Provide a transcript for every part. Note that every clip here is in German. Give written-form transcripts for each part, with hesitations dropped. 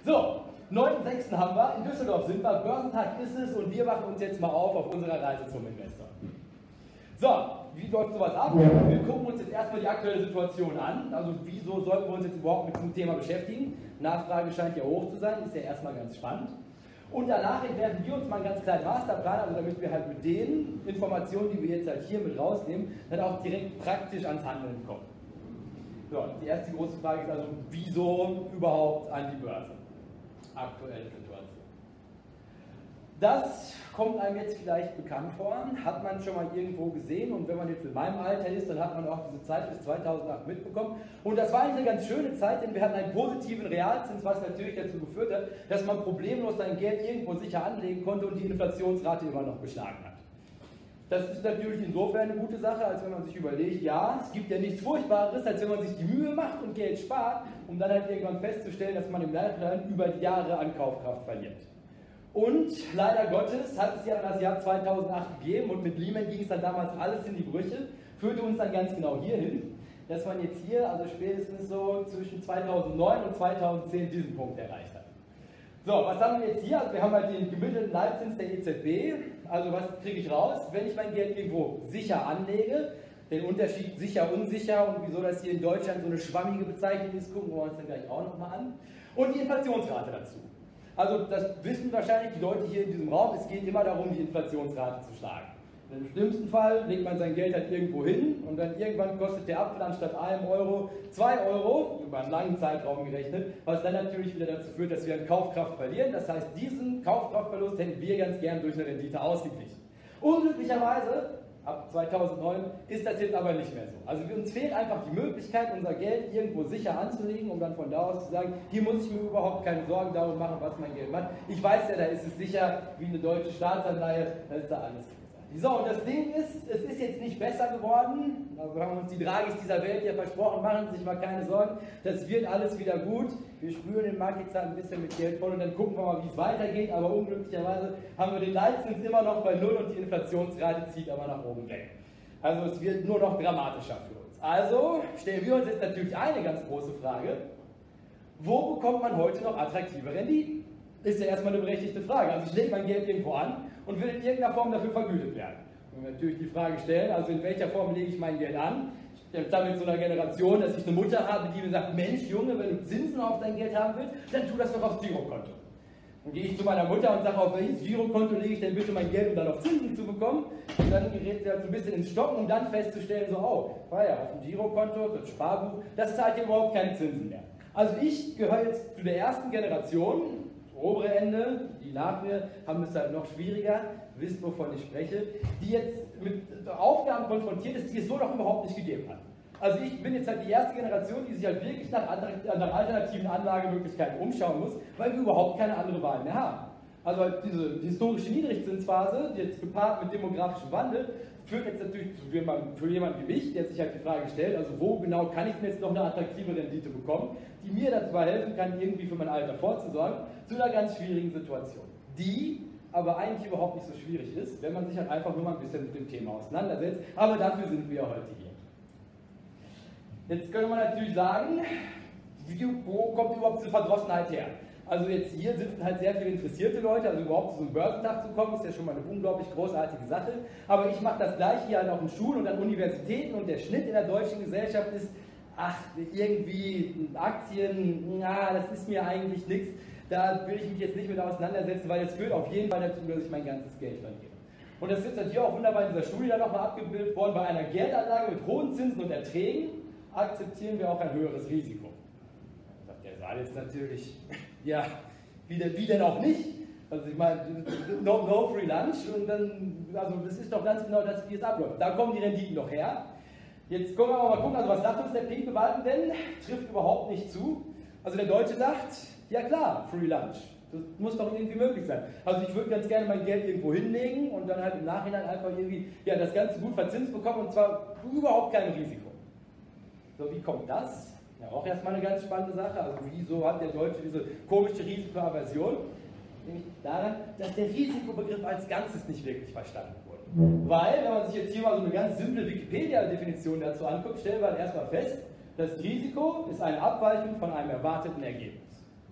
So, 9.6. haben wir, in Düsseldorf sind wir, Börsentag ist es und wir machen uns jetzt mal auf unserer Reise zum Investor. So, wie läuft sowas ab? Wir gucken uns jetzt erstmal die aktuelle Situation an. Also wieso sollten wir uns jetzt überhaupt mit diesem Thema beschäftigen? Nachfrage scheint ja hoch zu sein, ist ja erstmal ganz spannend. Und danach werden wir uns mal einen ganz kleinen Masterplan, also damit wir halt mit den Informationen, die wir jetzt halt hier mit rausnehmen, dann auch direkt praktisch ans Handeln kommen. So, die erste große Frage ist also, wieso überhaupt an die Börse? Aktuelle Situation. Das kommt einem jetzt vielleicht bekannt vor, hat man schon mal irgendwo gesehen und wenn man jetzt in meinem Alter ist, dann hat man auch diese Zeit bis 2008 mitbekommen und das war eine ganz schöne Zeit, denn wir hatten einen positiven Realzins, was natürlich dazu geführt hat, dass man problemlos sein Geld irgendwo sicher anlegen konnte und die Inflationsrate immer noch geschlagen hat. Das ist natürlich insofern eine gute Sache, als wenn man sich überlegt, ja, es gibt ja nichts Furchtbareres, als wenn man sich die Mühe macht und Geld spart, um dann halt irgendwann festzustellen, dass man im Nachhinein über die Jahre an Kaufkraft verliert. Und leider Gottes hat es ja dann das Jahr 2008 gegeben und mit Lehman ging es dann damals alles in die Brüche, führte uns dann ganz genau hierhin, dass man jetzt hier, also spätestens so zwischen 2009 und 2010 diesen Punkt erreicht hat. So, was haben wir jetzt hier? Also wir haben halt den gemittelten Leitzins der EZB. Also was kriege ich raus, wenn ich mein Geld irgendwo sicher anlege? Den Unterschied sicher, unsicher und wieso das hier in Deutschland so eine schwammige Bezeichnung ist, gucken wir uns dann gleich auch nochmal an. Und die Inflationsrate dazu. Also das wissen wahrscheinlich die Leute hier in diesem Raum, es geht immer darum, die Inflationsrate zu schlagen. Im schlimmsten Fall legt man sein Geld halt irgendwo hin und dann irgendwann kostet der Apfel anstatt einem Euro 2 Euro, über einen langen Zeitraum gerechnet, was dann natürlich wieder dazu führt, dass wir an Kaufkraft verlieren. Das heißt, diesen Kaufkraftverlust hätten wir ganz gern durch eine Rendite ausgeglichen. Unglücklicherweise, ab 2009, ist das jetzt aber nicht mehr so. Also uns fehlt einfach die Möglichkeit, unser Geld irgendwo sicher anzulegen, um dann von da aus zu sagen, hier muss ich mir überhaupt keine Sorgen darum machen, was mein Geld macht. Ich weiß ja, da ist es sicher wie eine deutsche Staatsanleihe, da ist da alles. So, und das Ding ist, es ist jetzt nicht besser geworden, also wir haben uns die Dragis dieser Welt ja versprochen, machen Sie sich mal keine Sorgen, das wird alles wieder gut, wir spüren den Markt jetzt ein bisschen mit Geld voll und dann gucken wir mal, wie es weitergeht, aber unglücklicherweise haben wir den Leitzins immer noch bei 0 und die Inflationsrate zieht aber nach oben weg. Also es wird nur noch dramatischer für uns. Also stellen wir uns jetzt natürlich eine ganz große Frage, wo bekommt man heute noch attraktive Renditen? Ist ja erstmal eine berechtigte Frage. Also ich lege mein Geld irgendwo an und will in irgendeiner Form dafür vergütet werden. Wenn wir natürlich die Frage stellen, also in welcher Form lege ich mein Geld an? Ich stamme in so einer Generation, dass ich eine Mutter habe, die mir sagt, Mensch Junge, wenn du Zinsen auf dein Geld haben willst, dann tu das doch aufs Girokonto. Dann gehe ich zu meiner Mutter und sage, auf welches Girokonto lege ich denn bitte mein Geld, um dann noch Zinsen zu bekommen? Und dann gerät sie halt so ein bisschen ins Stocken, um dann festzustellen, so, oh, war ja auf dem Girokonto, das Sparbuch, das zahlt ja überhaupt keine Zinsen mehr. Also ich gehöre jetzt zu der ersten Generation, obere Ende, die nach mir haben es halt noch schwieriger, wisst wovon ich spreche, die jetzt mit Aufgaben konfrontiert ist, die es so noch überhaupt nicht gegeben hat. Also ich bin jetzt halt die erste Generation, die sich halt wirklich nach alternativen Anlagemöglichkeiten umschauen muss, weil wir überhaupt keine andere Wahl mehr haben. Also halt diese historische Niedrigzinsphase, die jetzt gepaart mit demografischem Wandel, führt jetzt natürlich für jemanden wie mich, der sich halt die Frage stellt, also wo genau kann ich denn jetzt noch eine attraktive Rendite bekommen, die mir dazu helfen kann, irgendwie für mein Alter vorzusorgen, zu einer ganz schwierigen Situation. Die aber eigentlich überhaupt nicht so schwierig ist, wenn man sich halt einfach nur mal ein bisschen mit dem Thema auseinandersetzt, aber dafür sind wir heute hier. Jetzt könnte man natürlich sagen, wo kommt überhaupt diese Verdrossenheit her? Also jetzt hier sitzen halt sehr viele interessierte Leute, also überhaupt zu so einem Börsentag zu kommen, ist ja schon mal eine unglaublich großartige Sache. Aber ich mache das gleiche hier halt auch in Schulen und an Universitäten und der Schnitt in der deutschen Gesellschaft ist, ach, irgendwie Aktien, na, das ist mir eigentlich nichts. Da will ich mich jetzt nicht mit auseinandersetzen, weil es führt auf jeden Fall dazu, dass ich mein ganzes Geld verliere. Und das ist jetzt hier auch wunderbar in dieser Studie dann nochmal abgebildet worden, bei einer Geldanlage mit hohen Zinsen und Erträgen akzeptieren wir auch ein höheres Risiko. Der Saal jetzt natürlich, ja, wie denn auch nicht? Also ich meine, no free lunch und dann, also das ist doch ganz genau das, wie es abläuft. Da kommen die Renditen doch her. Jetzt können wir mal gucken, also was sagt uns der Peak-Bewahrten denn? Trifft überhaupt nicht zu. Also der Deutsche sagt, ja klar, free lunch. Das muss doch irgendwie möglich sein. Also ich würde ganz gerne mein Geld irgendwo hinlegen und dann halt im Nachhinein einfach irgendwie, ja, das Ganze gut verzinst bekommen und zwar überhaupt kein Risiko. So, wie kommt das? Ja, auch erstmal eine ganz spannende Sache. Also wieso hat der Deutsche diese komische Risikoaversion? Nämlich daran, dass der Risikobegriff als Ganzes nicht wirklich verstanden wurde. Weil, wenn man sich jetzt hier mal so eine ganz simple Wikipedia-Definition dazu anguckt, stellen wir halt erstmal fest, das Risiko ist eine Abweichung von einem erwarteten Ergebnis.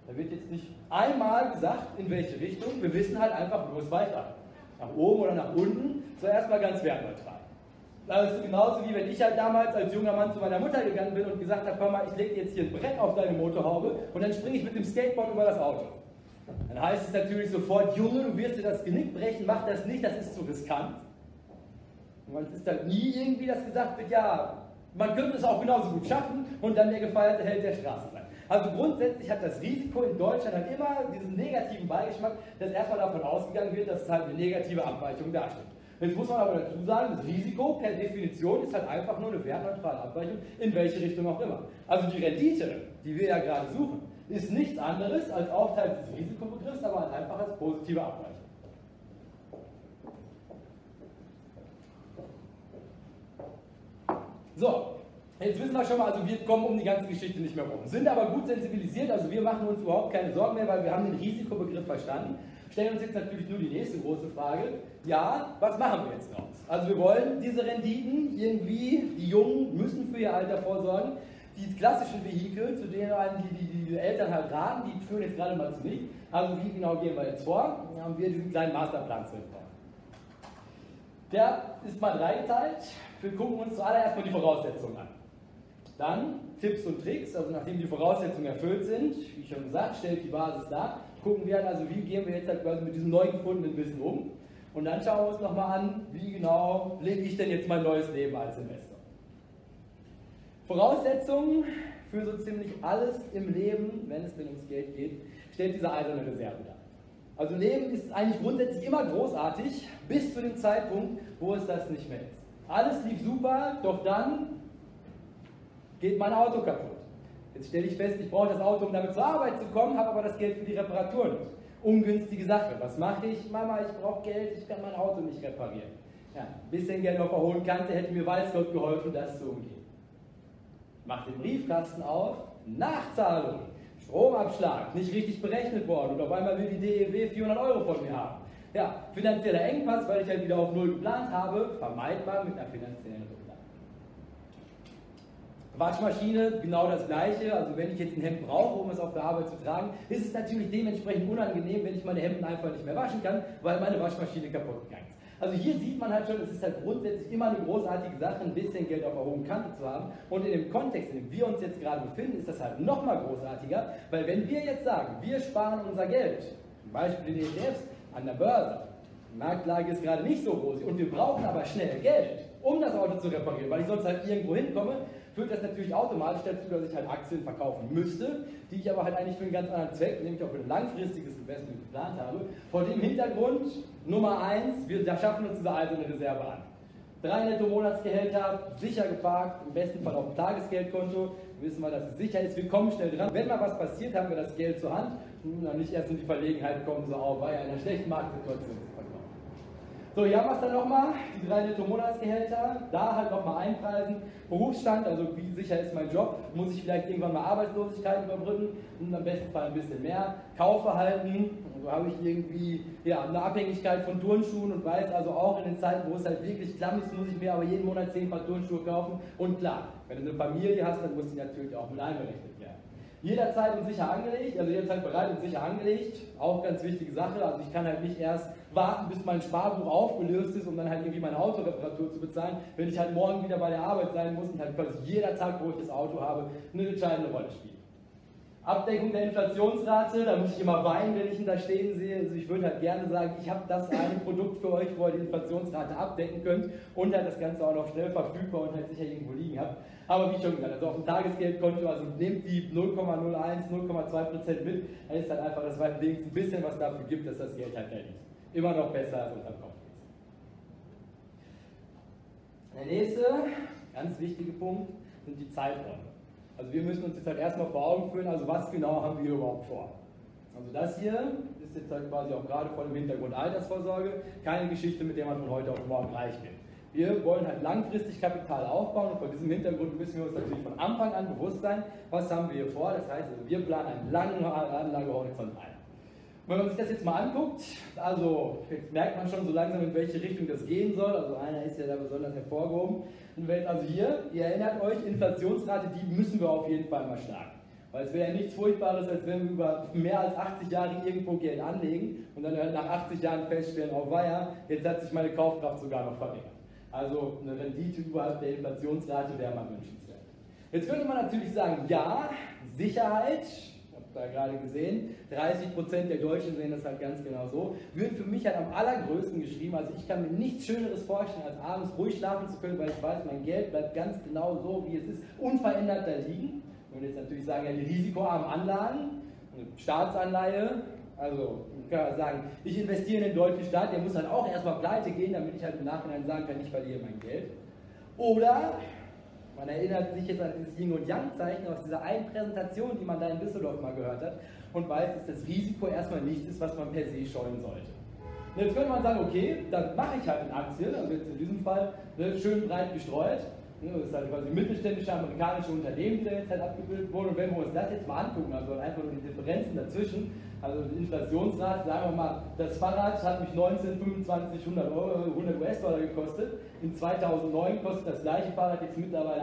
Da wird jetzt nicht einmal gesagt, in welche Richtung. Wir wissen halt einfach nur, es weiter. Nach oben oder nach unten, so erstmal ganz wertneutral. Das ist genauso wie wenn ich halt damals als junger Mann zu meiner Mutter gegangen bin und gesagt habe, komm mal, ich lege dir jetzt hier ein Brett auf deine Motorhaube und dann springe ich mit dem Skateboard über das Auto. Dann heißt es natürlich sofort, Junge, du wirst dir das Genick brechen, mach das nicht, das ist zu riskant. Und es ist dann nie irgendwie, dass gesagt wird, ja, man könnte es auch genauso gut schaffen und dann der gefeierte Held der Straße sein. Also grundsätzlich hat das Risiko in Deutschland halt immer diesen negativen Beigeschmack, dass erstmal davon ausgegangen wird, dass es halt eine negative Abweichung darstellt. Jetzt muss man aber dazu sagen, das Risiko per Definition ist halt einfach nur eine wertneutrale Abweichung, in welche Richtung auch immer. Also die Rendite, die wir ja gerade suchen, ist nichts anderes als auch Teil des Risikobegriffs, aber halt einfach als positive Abweichung. So, jetzt wissen wir schon mal, also wir kommen um die ganze Geschichte nicht mehr rum. Sind aber gut sensibilisiert, also wir machen uns überhaupt keine Sorgen mehr, weil wir haben den Risikobegriff verstanden. Stellen uns jetzt natürlich nur die nächste große Frage. Ja, was machen wir jetzt draus? Also wir wollen diese Renditen irgendwie, die Jungen müssen für ihr Alter vorsorgen. Die klassischen Vehikel, zu denen die Eltern halt raten, die führen jetzt gerade mal zu nicht. Also wie genau gehen wir jetzt vor? Dann haben wir diesen kleinen Masterplan zu entwerfen. Der ist mal dreigeteilt. Wir gucken uns zuallererst mal die Voraussetzungen an. Dann Tipps und Tricks, also nachdem die Voraussetzungen erfüllt sind, wie schon gesagt, stellt die Basis dar, gucken wir also, wie gehen wir jetzt halt quasi mit diesem neu gefundenen Wissen um. Und dann schauen wir uns nochmal an, wie genau lebe ich denn jetzt mein neues Leben als Investor. Voraussetzungen für so ziemlich alles im Leben, wenn es denn ums Geld geht, stellt diese eiserne Reserve dar. Also Leben ist eigentlich grundsätzlich immer großartig, bis zu dem Zeitpunkt, wo es das nicht mehr ist. Alles lief super, doch dann geht mein Auto kaputt. Jetzt stelle ich fest, ich brauche das Auto, um damit zur Arbeit zu kommen, habe aber das Geld für die Reparatur nicht. Ungünstige Sache. Was mache ich? Mama, ich brauche Geld, ich kann mein Auto nicht reparieren. Ja, ein bisschen Geld auf der hohen Kante hätte mir weiß Gott geholfen, das zu umgehen. Mach den Briefkasten auf, Nachzahlung, Stromabschlag, nicht richtig berechnet worden und auf einmal will die DEW 400 € von mir haben. Ja, finanzieller Engpass, weil ich halt wieder auf Null geplant habe, vermeidbar mit einer finanziellen Rücklage. Waschmaschine, genau das gleiche, also wenn ich jetzt ein Hemd brauche, um es auf der Arbeit zu tragen, ist es natürlich dementsprechend unangenehm, wenn ich meine Hemden einfach nicht mehr waschen kann, weil meine Waschmaschine kaputt gegangen ist. Also hier sieht man halt schon, es ist halt grundsätzlich immer eine großartige Sache, ein bisschen Geld auf der hohen Kante zu haben. Und in dem Kontext, in dem wir uns jetzt gerade befinden, ist das halt nochmal großartiger, weil wenn wir jetzt sagen, wir sparen unser Geld, zum Beispiel in ETFs, an der Börse, die Marktlage ist gerade nicht so rosig und wir brauchen aber schnell Geld, um das Auto zu reparieren, weil ich sonst halt irgendwo hinkomme, führt das natürlich automatisch dazu, dass ich halt Aktien verkaufen müsste, die ich aber halt eigentlich für einen ganz anderen Zweck, nämlich auch für ein langfristiges Investment geplant habe. Vor dem Hintergrund, Nummer 1, wir schaffen uns diese eiserne Reserve an. 3 Netto-Monatsgehälter, sicher geparkt, im besten Fall auf dem Tagesgeldkonto, wissen wir, dass es sicher ist, wir kommen schnell dran. Wenn mal was passiert, haben wir das Geld zur Hand und dann nicht erst in die Verlegenheit kommen, so auch bei einer schlechten Marktsituation zu verkaufen. So, hier haben wir es dann nochmal, die 3 Netto-Monatsgehälter, da halt nochmal einpreisen, Berufsstand, also wie sicher ist mein Job, muss ich vielleicht irgendwann mal Arbeitslosigkeit überbrücken und am besten Fall ein bisschen mehr, Kaufverhalten, so habe ich irgendwie ja, eine Abhängigkeit von Turnschuhen und weiß also auch in den Zeiten, wo es halt wirklich klamm ist, muss ich mir aber jeden Monat 10 Paar Turnschuhe kaufen und klar, wenn du eine Familie hast, dann muss die natürlich auch mit einberechnet werden. Jederzeit und sicher angelegt, also jederzeit bereit und sicher angelegt, auch ganz wichtige Sache, also ich kann halt nicht erst warten, bis mein Sparbuch aufgelöst ist, um dann halt irgendwie meine Autoreparatur zu bezahlen, wenn ich halt morgen wieder bei der Arbeit sein muss und halt quasi jeder Tag, wo ich das Auto habe, eine entscheidende Rolle spielt. Abdeckung der Inflationsrate, da muss ich immer weinen, wenn ich ihn da stehen sehe. Also ich würde halt gerne sagen, ich habe das eine Produkt für euch, wo ihr die Inflationsrate abdecken könnt und halt das Ganze auch noch schnell verfügbar und halt sicher irgendwo liegen habt. Aber wie schon gesagt, also auf dem Tagesgeldkonto, also nehmt die 0,01, 0,2% mit, dann ist halt einfach, dass es wenigstens ein bisschen was dafür gibt, dass das Geld halt liegt. Immer noch besser als unter Kopf ist. Der nächste, ganz wichtige Punkt, sind die Zeiträume. Also wir müssen uns jetzt halt erstmal vor Augen führen, also was genau haben wir überhaupt vor. Also das hier ist jetzt halt quasi auch gerade vor dem Hintergrund Altersvorsorge, keine Geschichte, mit der man von heute auf morgen reich wird. Wir wollen halt langfristig Kapital aufbauen und vor diesem Hintergrund müssen wir uns natürlich von Anfang an bewusst sein, was haben wir hier vor. Das heißt, also wir planen einen langen Anlagehorizont ein. Wenn man sich das jetzt mal anguckt, also jetzt merkt man schon so langsam, in welche Richtung das gehen soll, also einer ist ja da besonders hervorgehoben. Und wenn also hier, ihr erinnert euch, Inflationsrate, die müssen wir auf jeden Fall mal schlagen. Weil es wäre ja nichts Furchtbares, als wenn wir über mehr als 80 Jahre irgendwo Geld anlegen und dann nach 80 Jahren feststellen, oh weia, jetzt hat sich meine Kaufkraft sogar noch verringert. Also eine Rendite überhalb der Inflationsrate wäre mal wünschenswert. Jetzt könnte man natürlich sagen, ja, Sicherheit, ich habe da gerade gesehen, 30% der Deutschen sehen das halt ganz genau so, wird für mich halt am allergrößten geschrieben. Also ich kann mir nichts Schöneres vorstellen, als abends ruhig schlafen zu können, weil ich weiß, mein Geld bleibt ganz genau so, wie es ist, unverändert da liegen. Und jetzt natürlich sagen, ja, die risikoarmen Anlagen, eine Staatsanleihe, also kann man sagen, ich investiere in den deutschen Staat, der muss halt auch erstmal pleite gehen, damit ich halt im Nachhinein sagen kann, ich verliere mein Geld. Oder man erinnert sich jetzt an dieses Yin- und Yang-Zeichen aus dieser einen Präsentation, die man da in Düsseldorf mal gehört hat und weiß, dass das Risiko erstmal nichts ist, was man per se scheuen sollte. Und jetzt könnte man sagen, okay, dann mache ich halt in Aktien, also jetzt in diesem Fall schön breit gestreut. Das ist halt quasi mittelständische amerikanische Unternehmen, die da jetzt halt abgebildet wurden. Und wenn wir uns das jetzt mal angucken, also einfach nur die Differenzen dazwischen, also die Inflationsrate, sagen wir mal, das Fahrrad hat mich 1925 100 US-Dollar gekostet. In 2009 kostet das gleiche Fahrrad jetzt mittlerweile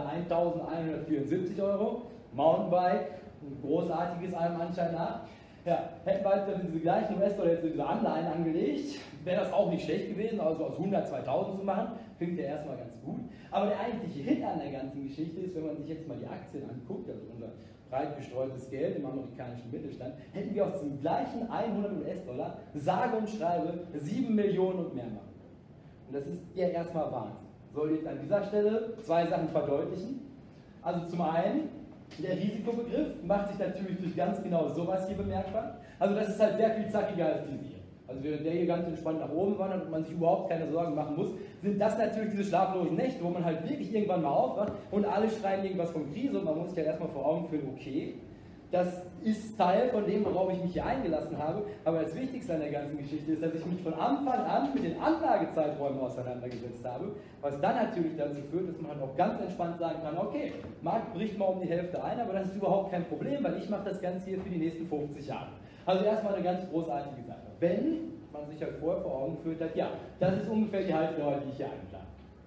1.174 Euro. Mountainbike, ein großartiges allem Anschein nach. Ja, hätten wir halt diese gleichen US-Dollar jetzt in diese Anleihen angelegt, wäre das auch nicht schlecht gewesen, also aus 100 2000 zu machen, klingt ja erstmal ganz gut. Aber der eigentliche Hit an der ganzen Geschichte ist, wenn man sich jetzt mal die Aktien anguckt, also unser breit gestreutes Geld im amerikanischen Mittelstand, hätten wir aus diesem gleichen 100 US-Dollar sage und schreibe 7 Millionen und mehr machen. Und das ist ja erstmal Wahnsinn. Soll jetzt an dieser Stelle zwei Sachen verdeutlichen. Also zum einen, der Risikobegriff macht sich natürlich durch ganz genau sowas hier bemerkbar. Also das ist halt sehr viel zackiger als diese hier. Also während der hier ganz entspannt nach oben wandert und man sich überhaupt keine Sorgen machen muss, sind das natürlich diese schlaflosen Nächte, wo man halt wirklich irgendwann mal aufwacht und alle schreien irgendwas von Krise und man muss sich ja erstmal vor Augen führen, okay, das ist Teil von dem, worauf ich mich hier eingelassen habe, aber das Wichtigste an der ganzen Geschichte ist, dass ich mich von Anfang an mit den Anlagezeiträumen auseinandergesetzt habe, was dann natürlich dazu führt, dass man halt auch ganz entspannt sagen kann, okay, Markt bricht mal um die Hälfte ein, aber das ist überhaupt kein Problem, weil ich mache das Ganze hier für die nächsten 50 Jahre. Also erstmal eine ganz großartige Sache. Wenn man sich halt vorher vor Augen geführt hat, ja, das ist ungefähr die Haltedauer, die ich hier einplane.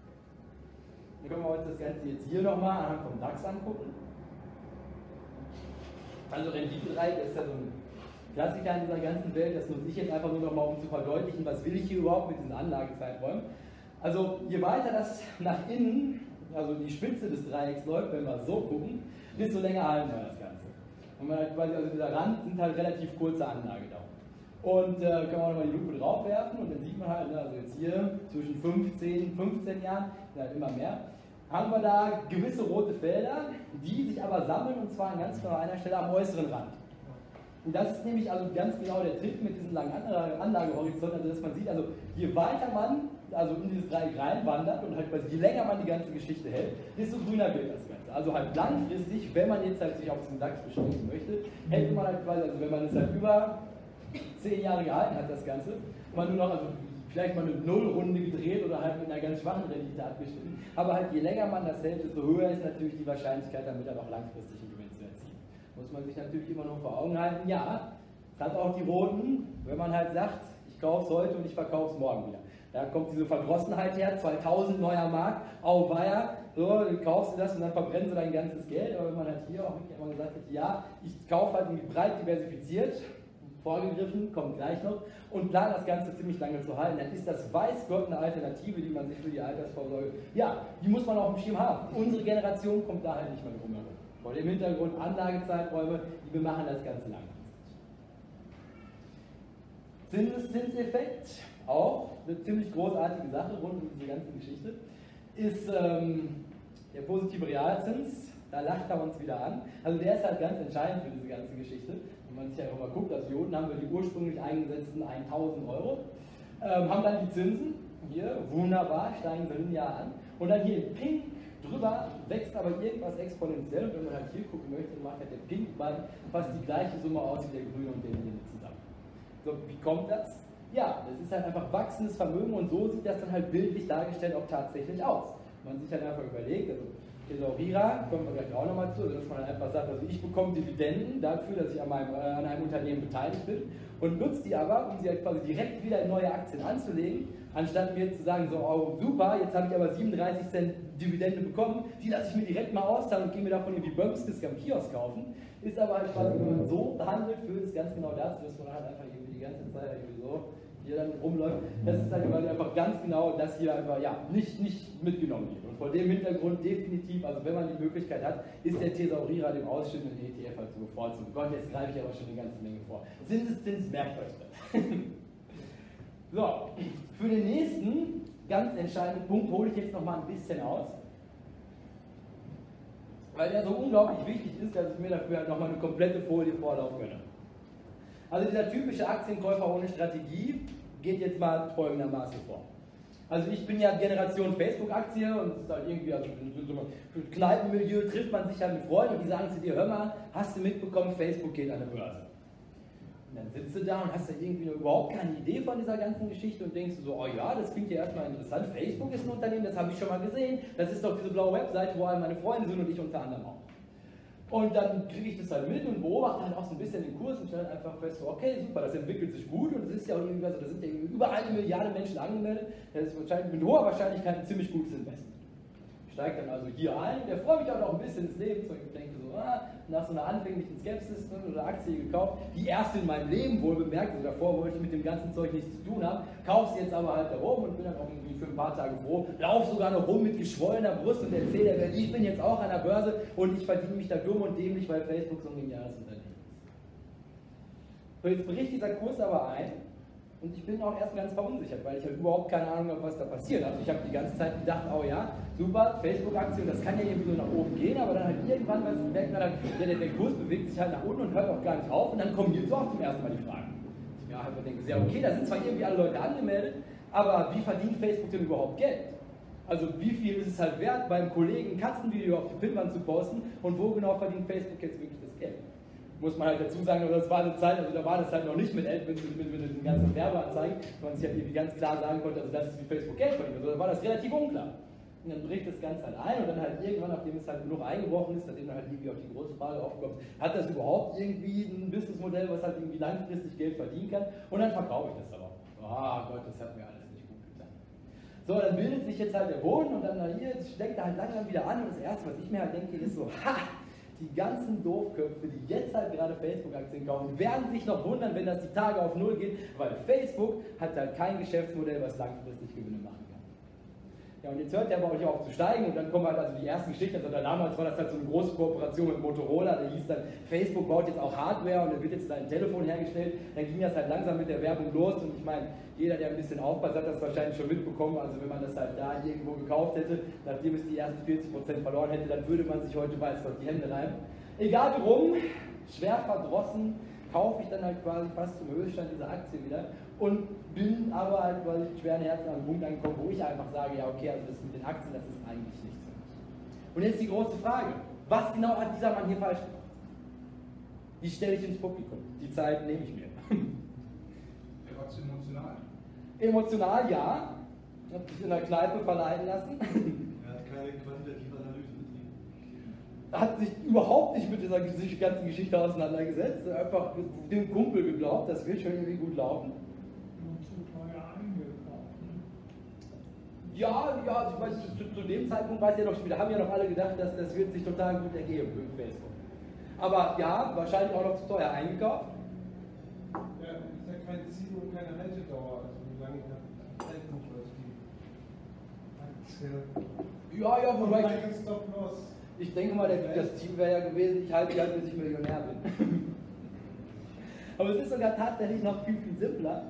Dann können wir uns das Ganze jetzt hier nochmal anhand vom DAX angucken. Also Renditenreihe ist ja so ein Klassiker in dieser ganzen Welt, das nutze ich jetzt einfach nur nochmal, um zu verdeutlichen, was will ich hier überhaupt mit diesen Anlagezeiträumen. Also je weiter das nach innen, also die Spitze des Dreiecks läuft, wenn wir so gucken, desto länger halten wir das Ganze. Und man hat quasi, also dieser Rand sind halt relativ kurze Anlagedauer. Und kann man nochmal die Lupe drauf werfen und dann sieht man halt, also jetzt hier zwischen 15 Jahren, halt immer mehr, haben wir da gewisse rote Felder, die sich aber sammeln und zwar an ganz genau einer Stelle am äußeren Rand. Und das ist nämlich also ganz genau der Trick mit diesem langen Anlagehorizont, also dass man sieht, also je weiter man also in dieses Dreieck reinwandert und halt je länger man die ganze Geschichte hält, desto grüner wird das Ganze. Also halt langfristig, wenn man jetzt halt sich auf diesen DAX beschränken möchte, hätte man halt quasi, also wenn man es halt über 10 Jahre gehalten hat, das Ganze, man nur noch, also vielleicht mal eine Nullrunde gedreht oder halt mit einer ganz schwachen Rendite abgeschnitten, aber halt je länger man das hält, desto höher ist natürlich die Wahrscheinlichkeit, damit dann auch langfristig einen Gewinn zu erzielen. Muss man sich natürlich immer noch vor Augen halten, ja, es hat auch die roten, wenn man halt sagt, ich kaufe es heute und ich verkaufe es morgen wieder. Da kommt diese Verdrossenheit her, 2000 neuer Markt, auweia, so, dann kaufst du das und dann verbrennst du dein ganzes Geld. Aber wenn man halt hier auch wirklich immer gesagt hat, ja, ich kaufe halt breit diversifiziert, vorgegriffen, kommt gleich noch, und plan das Ganze ziemlich lange zu halten, dann ist das weiß Gott eine Alternative, die man sich für die Altersvorsorge, ja, die muss man auf dem Schirm haben. Unsere Generation kommt da halt nicht mehr drum herum. Vor dem Hintergrund Anlagezeiträume, die bemachen das Ganze langfristig. Zinseszinseffekt, auch eine ziemlich großartige Sache rund um diese ganze Geschichte, ist der positive Realzins. Da lacht er uns wieder an. Also der ist halt ganz entscheidend für diese ganze Geschichte. Wenn man sich einfach mal guckt, aus hier unten haben wir die ursprünglich eingesetzten 1000 Euro, haben dann die Zinsen, hier wunderbar, steigen wir linear an. Und dann hier in Pink drüber wächst aber irgendwas exponentiell. Und wenn man halt hier gucken möchte, dann macht halt der Pinkbalken fast die gleiche Summe aus wie der grüne und der Linie zusammen. So, wie kommt das? Ja, das ist halt einfach wachsendes Vermögen und so sieht das dann halt bildlich dargestellt auch tatsächlich aus. Man sich halt einfach überlegt, also Thesaurierer, kommen wir gleich auch nochmal zu, dass man halt einfach sagt, also ich bekomme Dividenden dafür, dass ich an einem Unternehmen beteiligt bin und nutze die aber, um sie halt quasi direkt wieder in neue Aktien anzulegen, anstatt mir zu sagen, so, oh super, jetzt habe ich aber 37 Cent Dividende bekommen, die lasse ich mir direkt mal auszahlen und gehe mir davon irgendwie Bömskis am Kiosk kaufen. Ist aber halt quasi, wenn man so behandelt, führt es ganz genau dazu, dass man halt einfach irgendwie die ganze Zeit irgendwie so hier dann rumläuft. Das ist halt quasi einfach ganz genau, dass hier einfach ja, nicht mitgenommen wird. Und vor dem Hintergrund definitiv, also wenn man die Möglichkeit hat, ist der Thesaurierer dem ausstehenden ETF halt zu bevorzugen. Gott, jetzt greife ich aber schon eine ganze Menge vor. Zinseszins, merkt euch das. So, für den nächsten ganz entscheidenden Punkt hole ich jetzt nochmal ein bisschen aus, weil der so unglaublich wichtig ist, dass ich mir dafür halt nochmal eine komplette Folie vorlaufen gönne. Also dieser typische Aktienkäufer ohne Strategie geht jetzt mal folgendermaßen vor. Also ich bin ja Generation Facebook-Aktie und es ist halt irgendwie, also im Kneipenmilieu trifft man sich halt mit Freunden und die sagen zu dir, hör mal, hast du mitbekommen, Facebook geht an der Börse. Und dann sitzt du da und hast da irgendwie überhaupt keine Idee von dieser ganzen Geschichte und denkst du so, oh ja, das klingt ja erstmal interessant, Facebook ist ein Unternehmen, das habe ich schon mal gesehen, das ist doch diese blaue Webseite, wo all meine Freunde sind und ich unter anderem auch. Und dann kriege ich das halt mit und beobachte halt auch so ein bisschen den Kurs und stelle einfach fest, so, okay, super, das entwickelt sich gut und es ist ja auch irgendwie, also da sind ja über 1 Milliarde Menschen angemeldet, das ist wahrscheinlich mit hoher Wahrscheinlichkeit ein ziemlich gutes Investment. Ich steige dann also hier ein, der freut mich auch noch ein bisschen ins Leben, so ich denke so, nach so einer anfänglichen Skepsis oder Aktie gekauft, die erste in meinem Leben wohl bemerkt, also davor wollte ich mit dem ganzen Zeug nichts zu tun haben, kaufe sie jetzt aber halt da rum und bin dann auch irgendwie für ein paar Tage froh, laufe sogar noch rum mit geschwollener Brust und erzähle der Welt, ich bin jetzt auch an der Börse und ich verdiene mich da dumm und dämlich, weil Facebook so ein geniales Unternehmen ist. So, jetzt bricht dieser Kurs aber ein und ich bin auch erstmal ganz verunsichert, weil ich halt überhaupt keine Ahnung habe, was da passiert. Also ich habe die ganze Zeit gedacht, oh ja, super, Facebook-Aktie, das kann ja irgendwie so nach oben gehen, aber dann halt irgendwann merkt man halt, der Kurs bewegt sich halt nach unten und hört auch gar nicht auf und dann kommen hierzu auch zum ersten Mal die Fragen. Ich mir einfach denke, ja okay, da sind zwar irgendwie alle Leute angemeldet, aber wie verdient Facebook denn überhaupt Geld? Also wie viel ist es halt wert, beim Kollegen ein Katzenvideo auf die Pinnwand zu posten und wo genau verdient Facebook jetzt wirklich das Geld? Muss man halt dazu sagen, das war eine Zeit, also da war das halt noch nicht mit den ganzen Werbeanzeigen, wo man sich halt irgendwie ganz klar sagen konnte, also das ist wie Facebook Geld verdient, also da war das relativ unklar. Und dann bricht das Ganze halt ein und dann halt irgendwann, nachdem es halt genug eingebrochen ist, nachdem dann halt irgendwie auf die große Frage aufkommt, hat das überhaupt irgendwie ein Businessmodell, was halt irgendwie langfristig Geld verdienen kann? Und dann verkaufe ich das aber. Ah Gott, das hat mir alles nicht gut getan. So, dann bildet sich jetzt halt der Boden und dann hier steckt er halt langsam wieder an und das erste, was ich mir halt denke, ist so, die ganzen Doofköpfe, die jetzt halt gerade Facebook-Aktien kaufen, werden sich noch wundern, wenn das die Tage auf Null geht, weil Facebook hat halt kein Geschäftsmodell, was langfristig Gewinne machen kann. Ja, und jetzt hört der bei euch auf zu steigen und dann kommen halt also die ersten Geschichten, also damals war das halt so eine große Kooperation mit Motorola, da hieß dann, Facebook baut jetzt auch Hardware und da wird jetzt ein Telefon hergestellt, dann ging das halt langsam mit der Werbung los und ich meine, jeder, der ein bisschen aufpasst, hat das wahrscheinlich schon mitbekommen, also wenn man das halt da irgendwo gekauft hätte, nachdem es die ersten 40% verloren hätte, dann würde man sich heute weiß Gott die Hände reiben. Egal warum, schwer verdrossen, kaufe ich dann halt quasi fast zum Höchststand dieser Aktie wieder und bin aber halt quasi mit schweren Herzen an einem Punkt angekommen, wo ich einfach sage, ja okay, also das mit den Aktien, das ist eigentlich nichts für mich. Und jetzt die große Frage, was genau hat dieser Mann hier falsch gemacht? Die stelle ich ins Publikum, die Zeit nehme ich mir. Er war zu emotional. Emotional, ja, hat sich in der Kneipe verleiten lassen. Er hat keine quantitative Analyse betrieben. Hat sich überhaupt nicht mit dieser ganzen Geschichte auseinandergesetzt, einfach dem Kumpel geglaubt, das wird schon irgendwie gut laufen. Und zu teuer eingekauft. Ja, also ich weiß, zu dem Zeitpunkt weiß ja noch, wir haben ja noch alle gedacht, dass das wird sich total gut ergeben mit Facebook. Aber ja, wahrscheinlich auch noch zu teuer eingekauft. Ja, ist ja kein Ziel und keine Haltedauer, also wie lange ich nach halten soll die Aktie. Ja, wobei Stop-Loss. ich denke mal, das Ziel wäre ja gewesen, ich halte die halt, bis ich Millionär bin. Aber es ist sogar tatsächlich noch viel, viel simpler.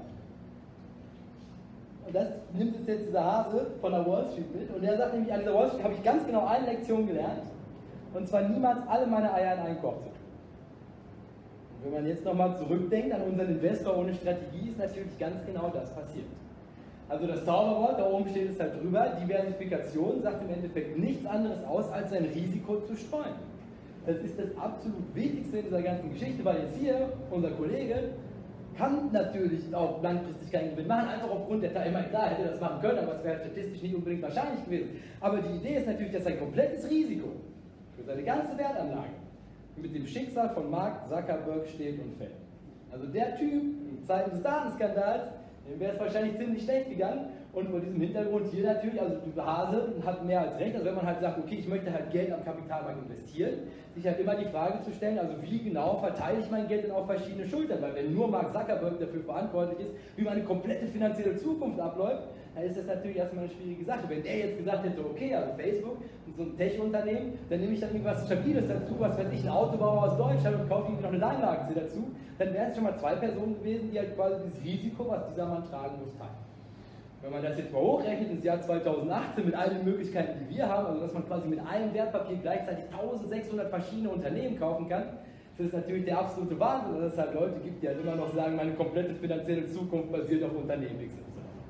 Und das nimmt es jetzt dieser Hase von der Wall Street mit. Und der sagt nämlich, an dieser Wall Street habe ich ganz genau eine Lektion gelernt. Und zwar niemals alle meine Eier in einen Korb zu tun. Und wenn man jetzt nochmal zurückdenkt an unseren Investor ohne Strategie, ist natürlich ganz genau das passiert. Also das Zauberwort, da oben steht es halt drüber, Diversifikation sagt im Endeffekt nichts anderes aus, als sein Risiko zu streuen. Das ist das absolut Wichtigste in dieser ganzen Geschichte, weil jetzt hier, unser Kollege, kann natürlich auch langfristig keinen Gewinn machen, einfach aufgrund der Teilnehmer. Klar, hätte das machen können, aber es wäre statistisch nicht unbedingt wahrscheinlich gewesen. Aber die Idee ist natürlich, dass sein komplettes Risiko für seine ganze Wertanlage mit dem Schicksal von Mark Zuckerberg steht und fällt. Also der Typ, in Zeiten des Datenskandals, dem wäre es wahrscheinlich ziemlich schlecht gegangen Und vor diesem Hintergrund hier natürlich, also die Hase hat mehr als recht, also wenn man halt sagt, okay, ich möchte halt Geld am Kapitalmarkt investieren, sich halt immer die Frage zu stellen, also wie genau verteile ich mein Geld denn auf verschiedene Schultern, weil wenn nur Mark Zuckerberg dafür verantwortlich ist, wie meine komplette finanzielle Zukunft abläuft, dann ist das natürlich erstmal eine schwierige Sache. Wenn der jetzt gesagt hätte, okay, also Facebook, so ein Tech-Unternehmen, dann nehme ich dann irgendwas Stabiles dazu, was weiß ich, ein Autobauer aus Deutschland und kaufe irgendwie noch eine Daimler-Aktie dazu, dann wären es schon mal zwei Personen gewesen, die halt quasi das Risiko, was dieser Mann tragen muss, teilen. Wenn man das jetzt mal hochrechnet ins Jahr 2018 mit all den Möglichkeiten, die wir haben, also dass man quasi mit einem Wertpapier gleichzeitig 1600 verschiedene Unternehmen kaufen kann, das ist natürlich der absolute Wahnsinn, dass es halt Leute gibt, die halt immer noch sagen, meine komplette finanzielle Zukunft basiert auf Unternehmen XY.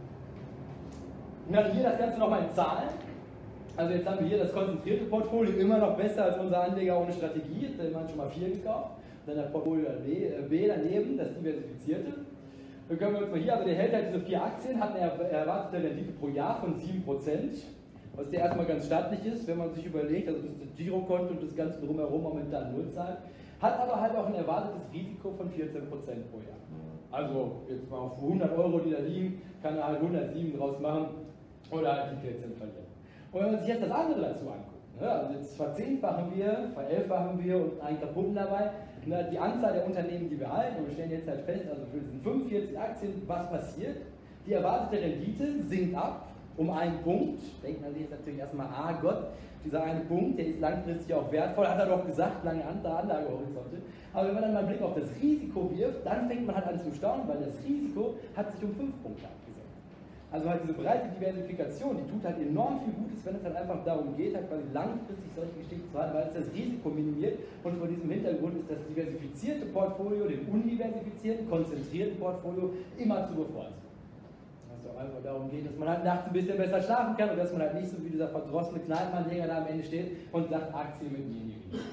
Und dann hier das Ganze nochmal in Zahlen. Also jetzt haben wir hier das konzentrierte Portfolio, immer noch besser als unser Anleger ohne Strategie, da haben wir schon mal 4 gekauft. Dann das Portfolio B daneben, das diversifizierte. Dann können wir uns mal hier, also der hält halt diese 4 Aktien, hat eine erwartete Rendite pro Jahr von 7%, was der erstmal ganz stattlich ist, wenn man sich überlegt, also das Girokonto und das Ganze drumherum momentan 0 zahlt, hat aber halt auch ein erwartetes Risiko von 14% pro Jahr. Also jetzt mal auf 100 Euro, die da liegen, kann er halt 107 draus machen oder halt die 14 verlieren. Und wenn man sich jetzt das andere dazu anguckt, ne, also jetzt verzehnfachen wir, verelffachen wir und einen kaputten dabei, ne, die Anzahl der Unternehmen, die wir halten, und wir stellen jetzt halt fest, also für diesen 45 Aktien, was passiert? Die erwartete Rendite sinkt ab um einen Punkt. Denkt man sich jetzt natürlich erstmal, ah Gott, dieser eine Punkt, der ist langfristig auch wertvoll, hat er doch gesagt, lange Anlagehorizonte. Aber wenn man dann mal einen Blick auf das Risiko wirft, dann fängt man halt an zu staunen, weil das Risiko hat sich um 5 Punkte abgesenkt. Also halt diese breite Diversifikation, die tut halt enorm viel Gutes, wenn es halt einfach darum geht, halt quasi langfristig solche Geschichten zu halten, weil es das Risiko minimiert. Und vor diesem Hintergrund ist das diversifizierte Portfolio dem undiversifizierten, konzentrierten Portfolio immer zu bevorzugen. Dass es auch einfach darum geht, dass man halt nachts ein bisschen besser schlafen kann und dass man halt nicht so wie dieser verdrossene Kneipenanleger da am Ende steht und sagt, Aktien mit mir nie wieder.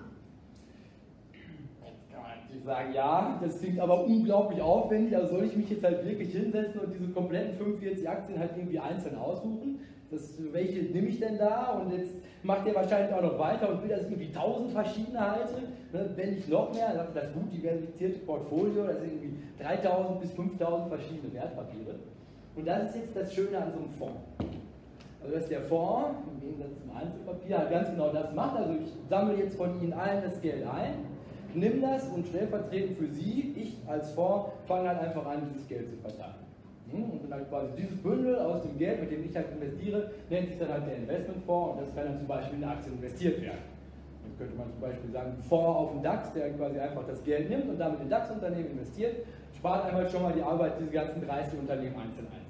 Ich sage, ja, das klingt aber unglaublich aufwendig, also soll ich mich jetzt halt wirklich hinsetzen und diese kompletten 45 Aktien halt irgendwie einzeln aussuchen? Welche nehme ich denn da? Und jetzt macht der wahrscheinlich auch noch weiter und will, dass ich irgendwie 1000 verschiedene halte, ne? Wenn nicht noch mehr, das gut diversifizierte Portfolio, das sind irgendwie 3000 bis 5000 verschiedene Wertpapiere. Und das ist jetzt das Schöne an so einem Fonds. Also dass der Fonds, im Gegensatz zum Einzelpapier, halt ganz genau das macht, also ich sammle jetzt von Ihnen allen das Geld ein, nimm das und stellvertretend für Sie, ich als Fonds, fange halt einfach an, dieses Geld zu verteilen. Und dann halt quasi dieses Bündel aus dem Geld, mit dem ich halt investiere, nennt sich dann halt der Investmentfonds und das kann dann zum Beispiel in Aktien investiert werden. Dann könnte man zum Beispiel sagen, ein Fonds auf den DAX, der quasi einfach das Geld nimmt und damit in DAX-Unternehmen investiert, spart einmal schon mal die Arbeit, diese ganzen 30 Unternehmen einzeln einzukaufen.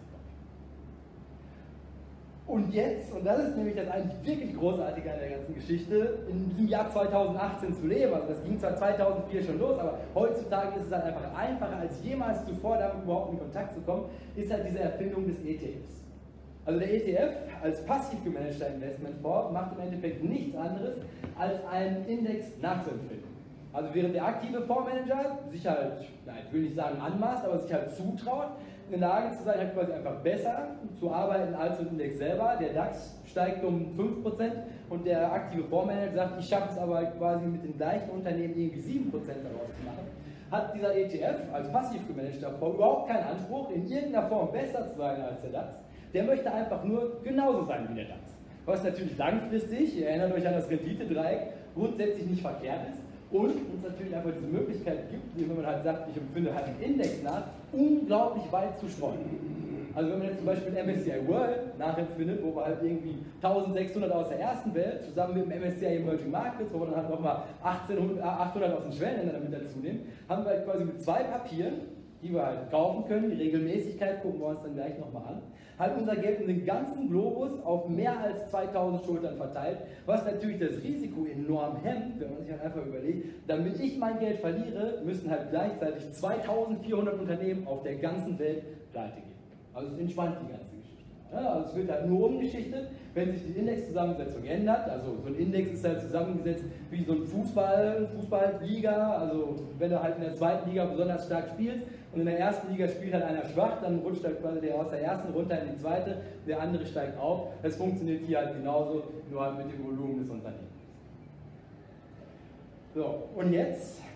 Und jetzt, und das ist nämlich das eigentlich wirklich Großartige an der ganzen Geschichte, in diesem Jahr 2018 zu leben, also das ging zwar 2004 schon los, aber heutzutage ist es halt einfach einfacher als jemals zuvor, damit überhaupt in Kontakt zu kommen, ist halt diese Erfindung des ETFs. Also der ETF als passiv gemanagter Investmentfonds macht im Endeffekt nichts anderes, als einen Index nachzuempfinden. Also während der aktive Fondsmanager sich halt, ich will nicht sagen anmaßt, aber sich halt zutraut, in der Lage zu sein, halt quasi einfach besser zu arbeiten als der Index selber. Der DAX steigt um 5% und der aktive Fondsmanager sagt, ich schaffe es aber quasi mit den gleichen Unternehmen irgendwie 7% daraus zu machen. Hat dieser ETF als passiv gemanagter Fonds überhaupt keinen Anspruch, in irgendeiner Form besser zu sein als der DAX. Der möchte einfach nur genauso sein wie der DAX. Was natürlich langfristig, ihr erinnert euch an das Renditedreieck, grundsätzlich nicht verkehrt ist. Und uns natürlich einfach diese Möglichkeit gibt, wenn man halt sagt, ich empfinde halt einen Index nach, unglaublich weit zu streuen. Also wenn man jetzt zum Beispiel den MSCI World nachempfindet, wo wir halt irgendwie 1600 aus der ersten Welt, zusammen mit dem MSCI Emerging Markets, wo wir dann halt nochmal 800 aus den Schwellenländern damit dazu nehmen, haben wir halt quasi mit 2 Papieren, die wir halt kaufen können, die Regelmäßigkeit gucken wir uns dann gleich nochmal an, halt unser Geld in den ganzen Globus auf mehr als 2000 Schultern verteilt, was natürlich das Risiko enorm hemmt, wenn man sich halt einfach überlegt, damit ich mein Geld verliere, müssen halt gleichzeitig 2400 Unternehmen auf der ganzen Welt pleite gehen. Also es entspannt die ganze Geschichte. Ja, also es wird halt nur umgeschichtet, wenn sich die Indexzusammensetzung ändert. Also so ein Index ist halt zusammengesetzt wie so ein Fußballliga. Also wenn du halt in der zweiten Liga besonders stark spielst und in der ersten Liga spielt halt einer schwach, dann rutscht halt quasi der aus der ersten runter in die zweite, der andere steigt auf. Das funktioniert hier halt genauso, nur halt mit dem Volumen des Unternehmens. So, und jetzt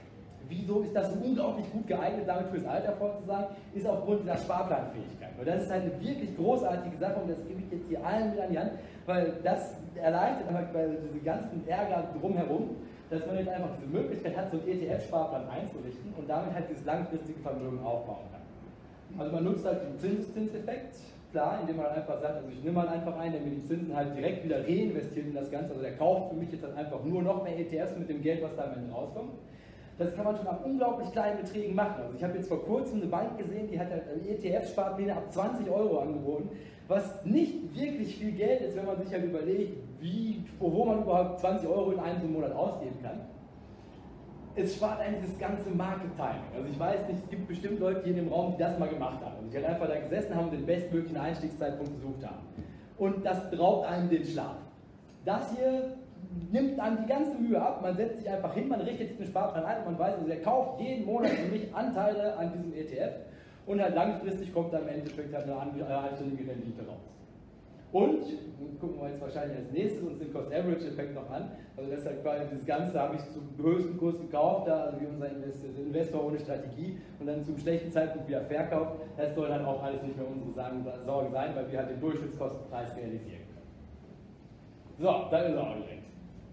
wieso ist das so unglaublich gut geeignet, damit fürs Alter vorzusagen, ist aufgrund dieser Sparplanfähigkeit. Und das ist halt eine wirklich großartige Sache und das gebe ich jetzt hier allen mit an die Hand, weil das erleichtert halt bei diesem ganzen Ärger drumherum, dass man jetzt einfach diese Möglichkeit hat, so einen ETF-Sparplan einzurichten und damit halt dieses langfristige Vermögen aufbauen kann. Also man nutzt halt den Zinseszinseffekt, klar, indem man einfach sagt, also ich nehme mal einfach einen, der mir die Zinsen halt direkt wieder reinvestiert in das Ganze, also der kauft für mich jetzt halt einfach nur noch mehr ETFs mit dem Geld, was da am Ende rauskommt. Das kann man schon ab unglaublich kleinen Beträgen machen. Also ich habe jetzt vor kurzem eine Bank gesehen, die hat halt ETF-Sparpläne ab 20 Euro angeboten, was nicht wirklich viel Geld ist, wenn man sich halt überlegt, wo man überhaupt 20 Euro in einem so Monat ausgeben kann. Es spart eigentlich das ganze Market-Timing. Also ich weiß nicht, es gibt bestimmt Leute hier in dem Raum, die das mal gemacht haben. Also die halt einfach da gesessen haben und den bestmöglichen Einstiegszeitpunkt gesucht haben. Und das raubt einem den Schlaf. Das hier nimmt einem die ganze Mühe ab, man setzt sich einfach hin, man richtet sich den Sparplan ein und man weiß, also der kauft jeden Monat für mich Anteile an diesem ETF und halt langfristig kommt dann im Endeffekt halt eine anständige Rendite raus. Und gucken wir jetzt wahrscheinlich als nächstes uns den Cost-Average-Effekt noch an. Also das ist halt quasi das Ganze, habe ich zum höchsten Kurs gekauft, also wie unser Investor ohne Strategie und dann zum schlechten Zeitpunkt wieder verkauft. Das soll dann auch alles nicht mehr unsere Sorge sein, weil wir halt den Durchschnittskostenpreis realisieren können. So, dann ist er auch direkt.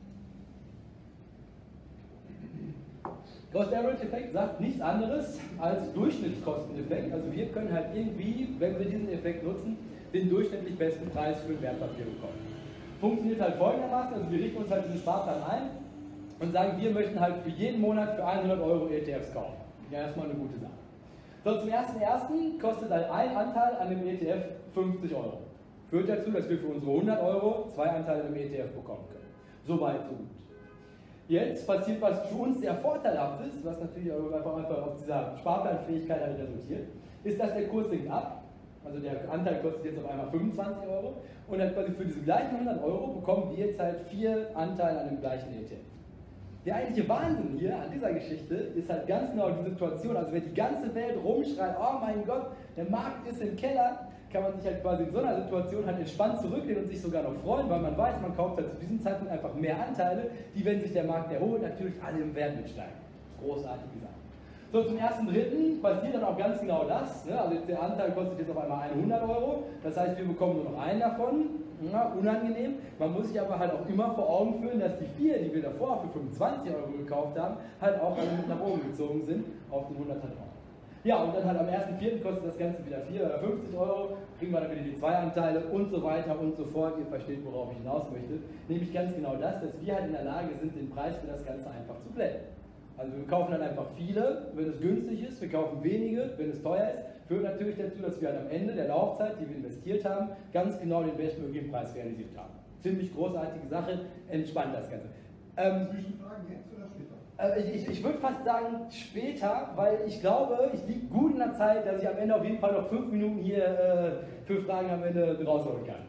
Cost-Average-Effekt sagt nichts anderes als Durchschnittskosteneffekt. Also wir können halt irgendwie, wenn wir diesen Effekt nutzen, den durchschnittlich besten Preis für ein Wertpapier bekommen. Funktioniert halt folgendermaßen, also wir richten uns halt diesen Sparplan ein und sagen, wir möchten halt für jeden Monat für 100 Euro ETFs kaufen. Ja, erstmal eine gute Sache. So, zum 1.1. kostet halt ein Anteil an dem ETF 50 Euro. Führt dazu, dass wir für unsere 100 Euro 2 Anteile im ETF bekommen können. Soweit, so gut. Jetzt passiert was für uns sehr vorteilhaft ist, was natürlich einfach auf dieser Sparplanfähigkeit halt resultiert, ist, dass der Kurs sinkt ab. Also der Anteil kostet jetzt auf einmal 25 Euro und dann quasi für diese gleichen 100 Euro bekommen wir jetzt halt 4 Anteile an dem gleichen ETF. Der eigentliche Wahnsinn hier an dieser Geschichte ist halt ganz genau die Situation, also wenn die ganze Welt rumschreit, oh mein Gott, der Markt ist im Keller, kann man sich halt quasi in so einer Situation halt entspannt zurücklehnen und sich sogar noch freuen, weil man weiß, man kauft halt zu diesem Zeitpunkt einfach mehr Anteile, die, wenn sich der Markt erholt, natürlich alle im Wert mitsteigen. Großartige Sache. So, zum 1.3. passiert dann auch ganz genau das. Ne? Also der Anteil kostet jetzt auf einmal 100 Euro. Das heißt, wir bekommen nur noch einen davon. Ja, unangenehm. Man muss sich aber halt auch immer vor Augen führen, dass die 4, die wir davor für 25 Euro gekauft haben, halt auch alle mit nach oben gezogen sind auf den 100er drauf. Ja, und dann halt am 1.4. kostet das Ganze wieder 4 oder 50 Euro, kriegen wir dann wieder die 2 Anteile und so weiter und so fort. Ihr versteht, worauf ich hinaus möchte. Nämlich ganz genau das, dass wir halt in der Lage sind, den Preis für das Ganze einfach zu blenden. Also wir kaufen dann einfach viele, wenn es günstig ist, wir kaufen wenige, wenn es teuer ist. Führt natürlich dazu, dass wir halt am Ende der Laufzeit, die wir investiert haben, ganz genau den bestmöglichen Preis realisiert haben. Ziemlich großartige Sache, entspannt das Ganze. Zwischenfragen jetzt oder später? Ich würde fast sagen später, weil ich glaube, ich liege gut in der Zeit, dass ich am Ende auf jeden Fall noch 5 Minuten hier für Fragen am Ende rausholen kann.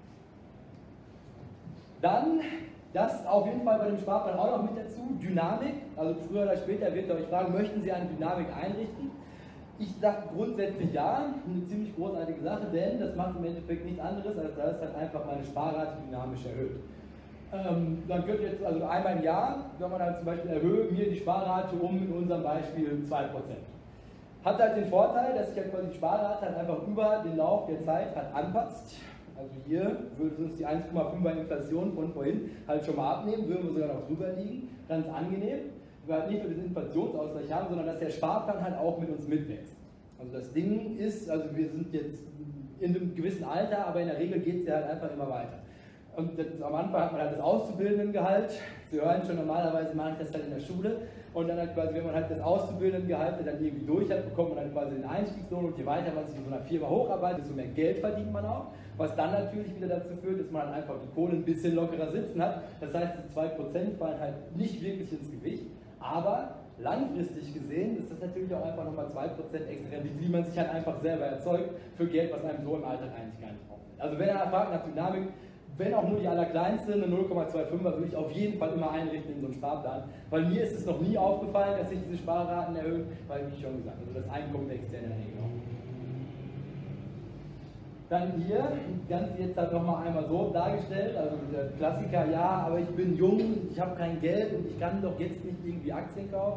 Dann, das auf jeden Fall bei dem Sparplan auch noch mit dazu, Dynamik. Also früher oder später wird ihr euch fragen, möchten Sie eine Dynamik einrichten? Ich sage grundsätzlich ja, eine ziemlich großartige Sache, denn das macht im Endeffekt nichts anderes, als dass es halt einfach meine Sparrate dynamisch erhöht. Dann könnte jetzt also einmal im Jahr, wenn man halt zum Beispiel erhöhe mir die Sparrate um in unserem Beispiel 2%. Hat halt den Vorteil, dass sich halt quasi die Sparrate halt einfach über den Lauf der Zeit halt anpasst. Also hier würde es uns die 1,5er Inflation von vorhin halt schon mal abnehmen, würden wir sogar noch drüber liegen. Ganz angenehm, weil wir halt nicht nur diesen Inflationsausgleich haben, sondern dass der Sparplan halt auch mit uns mitwächst. Also das Ding ist, also wir sind jetzt in einem gewissen Alter, aber in der Regel geht es ja halt einfach immer weiter. Und am Anfang hat man halt das Auszubildendengehalt. Sie hören schon, normalerweise mache ich das halt in der Schule. Und dann halt quasi, wenn man halt das Auszubildendengehalt dann irgendwie durch hat, bekommt man dann quasi den Einstiegslohn. Und je weiter man sich in so einer Firma hocharbeitet, desto mehr Geld verdient man auch. Was dann natürlich wieder dazu führt, dass man halt einfach die Kohle ein bisschen lockerer sitzen hat. Das heißt, die 2% fallen halt nicht wirklich ins Gewicht. Aber langfristig gesehen ist das natürlich auch einfach nochmal 2% extra Rendite, die man sich halt einfach selber erzeugt für Geld, was einem so im Alltag eigentlich gar nicht braucht. Also wenn er fragt nach Dynamik, wenn auch nur die allerkleinste, eine 0,25er, würde ich auf jeden Fall immer einrichten in so einen Sparplan. Weil mir ist es noch nie aufgefallen, dass sich diese Sparraten erhöhen, weil, wie schon gesagt, also das Einkommen wächst ja in der Regel auch. Dann hier, ganz jetzt halt nochmal einmal so dargestellt, also der Klassiker, ja, aber ich bin jung, ich habe kein Geld und ich kann doch jetzt nicht irgendwie Aktien kaufen.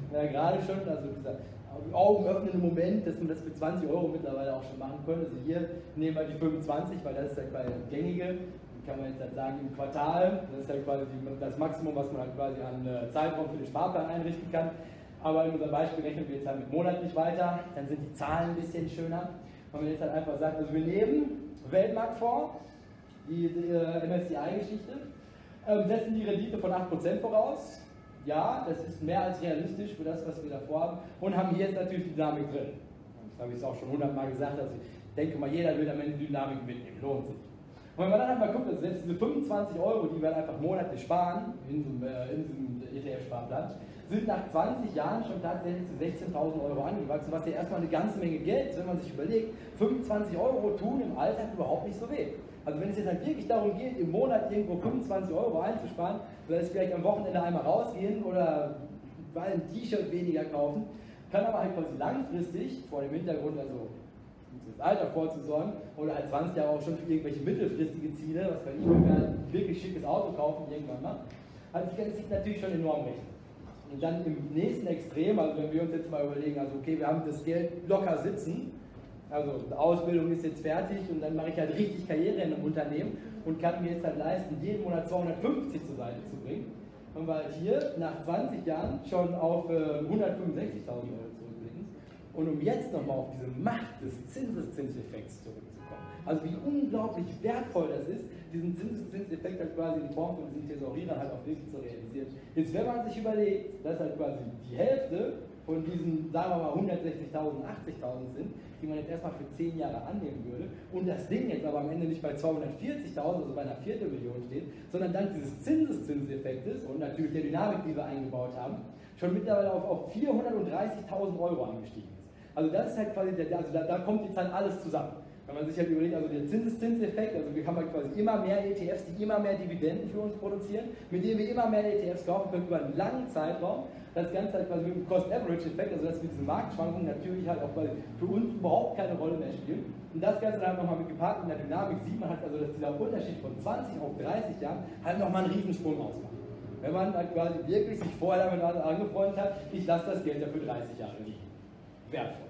Ja, gerade schon, also dieser augenöffnende Moment, dass man das für 20 € mittlerweile auch schon machen könnte. Also hier nehmen wir die 25, weil das ist halt quasi das gängige. Kann man jetzt halt sagen, im Quartal, das ist halt quasi das Maximum, was man halt quasi an Zeitraum für den Sparplan einrichten kann. Aber in unserem Beispiel rechnen wir jetzt halt mit monatlich weiter, dann sind die Zahlen ein bisschen schöner. Wenn man jetzt halt einfach sagt, also wir nehmen Weltmarktfonds, die MSCI-Geschichte, setzen die Rendite von 8% voraus. Ja, das ist mehr als realistisch für das, was wir davor haben, und haben hier jetzt natürlich die Dynamik drin. Das habe ich auch schon 100-mal gesagt, also ich denke mal, jeder will am Ende die Dynamik mitnehmen, lohnt sich. Und wenn man dann einmal guckt, also selbst diese 25 €, die wir einfach monatlich sparen, in diesem ETF-Sparplan, sind nach 20 Jahren schon tatsächlich zu 16.000 € angewachsen, was ja erstmal eine ganze Menge Geld ist, wenn man sich überlegt, 25 € tun im Alltag überhaupt nicht so weh. Also wenn es jetzt halt wirklich darum geht, im Monat irgendwo 25 € einzusparen, oder es vielleicht am Wochenende einmal rausgehen oder weil ein T-Shirt weniger kaufen, kann aber halt quasi langfristig, vor dem Hintergrund also das Alter vorzusorgen, oder als 20 Jahre auch schon für irgendwelche mittelfristige Ziele, was kann ich mir ein wirklich schickes Auto kaufen irgendwann mal, also ich kann sich natürlich schon enorm rechnen. Und dann im nächsten Extrem, also wenn wir uns jetzt mal überlegen, also okay, wir haben das Geld locker sitzen, also die Ausbildung ist jetzt fertig und dann mache ich halt richtig Karriere in einem Unternehmen und kann mir jetzt halt leisten, jeden Monat 250 zur Seite zu bringen. Und wir halt hier nach 20 Jahren schon auf 165.000 € zurückblicken. Und um jetzt nochmal auf diese Macht des Zinseszinseffekts zurückzukommen. Also wie unglaublich wertvoll das ist, diesen Zinseszinseffekt halt quasi in Form von diesen Thesaurierern halt auch wirklich zu realisieren. Jetzt wenn man sich überlegt, dass halt quasi die Hälfte von diesen, sagen wir mal, 160.000, 80.000 sind, die man jetzt erstmal für 10 Jahre annehmen würde, und das Ding jetzt aber am Ende nicht bei 240.000, also bei einer Viertelmillion steht, sondern dank dieses Zinseszinseffektes und natürlich der Dynamik, die wir eingebaut haben, schon mittlerweile auf 430.000 € angestiegen ist. Also das ist halt quasi, da kommt jetzt halt alles zusammen. Wenn man sich halt überlegt, also der Zinseszinseffekt, also wir haben halt quasi immer mehr ETFs, die immer mehr Dividenden für uns produzieren, mit denen wir immer mehr ETFs kaufen können über einen langen Zeitraum. Das Ganze halt quasi mit dem Cost-Average-Effekt, also dass wir diese Marktschwankungen natürlich halt auch für uns überhaupt keine Rolle mehr spielen. Und das Ganze dann nochmal mit gepaart mit der Dynamik sieht man halt also, dass dieser Unterschied von 20 auf 30 Jahren halt nochmal einen Riesensprung ausmacht. Wenn man halt quasi wirklich sich vorher damit angefreundet hat, ich lasse das Geld dafür 30 Jahre liegen. Wertvoll.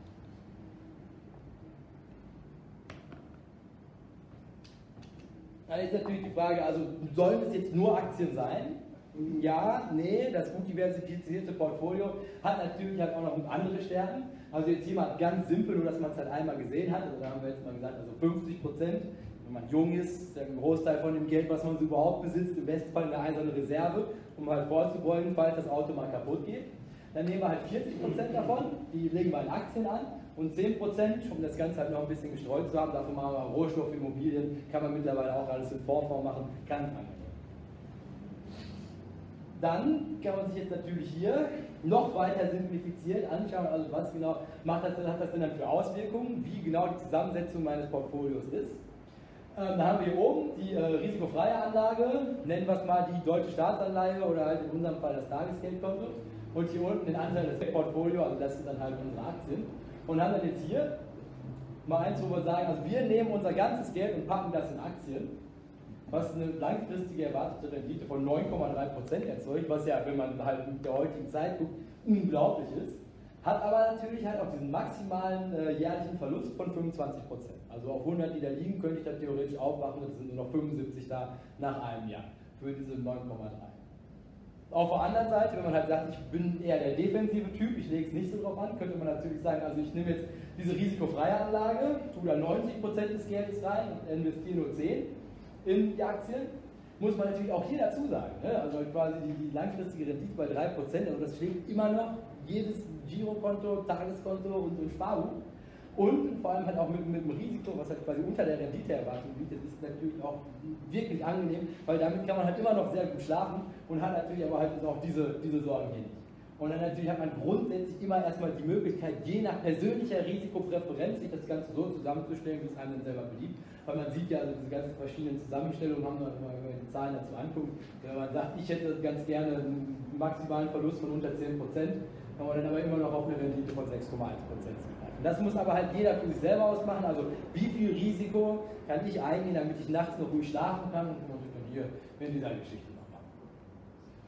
Dann ist natürlich die Frage, also sollen es jetzt nur Aktien sein? Ja, nee, das gut diversifizierte Portfolio hat natürlich halt auch noch andere Stärken. Also jetzt hier mal ganz simpel, nur dass man es halt einmal gesehen hat. Also da haben wir jetzt mal gesagt, also 50%, wenn man jung ist der Großteil von dem Geld, was man so überhaupt besitzt, im besten Fall eine eiserne Reserve, um halt vorzubeugen, falls das Auto mal kaputt geht. Dann nehmen wir halt 40% davon, die legen wir in Aktien an, und 10%, um das Ganze halt noch ein bisschen gestreut zu haben, dafür machen wir Rohstoff, Immobilien, kann man mittlerweile auch alles in Fondsform machen, kann es angenehm. Dann kann man sich jetzt natürlich hier noch weiter simplifiziert anschauen, also was genau hat das denn dann für Auswirkungen, wie genau die Zusammensetzung meines Portfolios ist. Da haben wir hier oben die risikofreie Anlage, nennen wir es mal die deutsche Staatsanleihe oder halt in unserem Fall das Tagesgeldkonto. Und hier unten den Anteil des Portfolio, also das sind dann halt unsere Aktien. Und haben dann jetzt hier mal eins, wo wir sagen, also wir nehmen unser ganzes Geld und packen das in Aktien, was eine langfristige erwartete Rendite von 9,3% erzeugt, was ja, wenn man halt mit der heutigen Zeit guckt, unglaublich ist. Hat aber natürlich halt auch diesen maximalen jährlichen Verlust von 25%. Also auf 100, die da liegen, könnte ich dann theoretisch aufwachen, das sind nur noch 75 da nach einem Jahr für diese 9,3. Auf der anderen Seite, wenn man halt sagt, ich bin eher der defensive Typ, ich lege es nicht so drauf an, könnte man natürlich sagen, also ich nehme jetzt diese risikofreie Anlage, tue da 90% des Geldes rein und investiere nur 10% in die Aktien. Muss man natürlich auch hier dazu sagen, ne? Also quasi die langfristige Rendite bei 3%, also das schlägt immer noch jedes Girokonto, Tageskonto und Sparbuch. Und vor allem halt auch mit dem Risiko, was halt quasi unter der Renditeerwartung liegt, das ist natürlich auch wirklich angenehm, weil damit kann man halt immer noch sehr gut schlafen und hat natürlich aber halt auch diese Sorgen hier nicht. Und dann natürlich hat man grundsätzlich immer erstmal die Möglichkeit, je nach persönlicher Risikopräferenz sich das Ganze so zusammenzustellen, wie es einem dann selber beliebt. Weil man sieht ja, also diese ganzen verschiedenen Zusammenstellungen, haben wir, wenn man die Zahlen dazu anguckt, wenn man sagt, ich hätte ganz gerne einen maximalen Verlust von unter 10%, kann man dann aber immer noch auf eine Rendite von 6,1% zugreifen. Das muss aber halt jeder für sich selber ausmachen, also wie viel Risiko kann ich eingehen, damit ich nachts noch ruhig schlafen kann, und kann man sich dann hier in dieser Geschichte noch machen.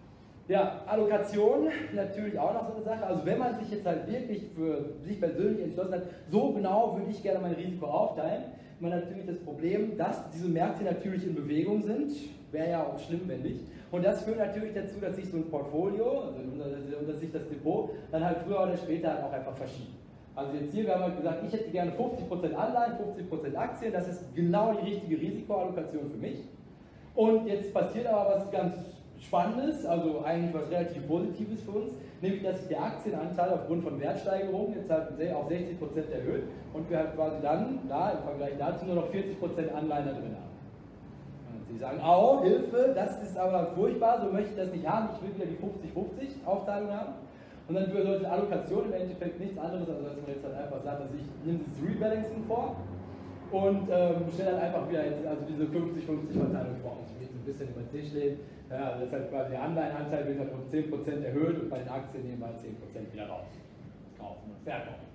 Ja, Allokation, natürlich auch noch so eine Sache. Also wenn man sich jetzt halt wirklich für sich persönlich entschlossen hat, so genau würde ich gerne mein Risiko aufteilen, man hat natürlich das Problem, dass diese Märkte natürlich in Bewegung sind, wäre ja auch schlimm, wenn nicht. Und das führt natürlich dazu, dass sich so ein Portfolio, also dass sich das Depot, dann halt früher oder später halt auch einfach verschiebt. Also jetzt hier, wir haben halt gesagt, ich hätte gerne 50% Anleihen, 50% Aktien, das ist genau die richtige Risikoallokation für mich. Und jetzt passiert aber was ganz Spannendes, also eigentlich was relativ Positives für uns, nämlich dass sich der Aktienanteil aufgrund von Wertsteigerungen jetzt halt auf 60% erhöht und wir halt quasi dann da im Vergleich dazu nur noch 40% Anleihen da drin haben. Und Sie sagen, oh, Hilfe, das ist aber furchtbar, so möchte ich das nicht haben, ich will wieder die 50-50 Aufteilung haben. Und dann bedeutet Allokation im Endeffekt nichts anderes, als dass man jetzt halt einfach sagt, dass ich nehme das Rebalancing vor und stelle dann einfach wieder also diese 50-50 Verteilung vor. Ich will jetzt ein bisschen über den Tisch legen. Ja, das ist halt quasi der Anleihenanteil wird halt um 10% erhöht und bei den Aktien nehmen wir halt 10% wieder raus. Kaufen und verkaufen.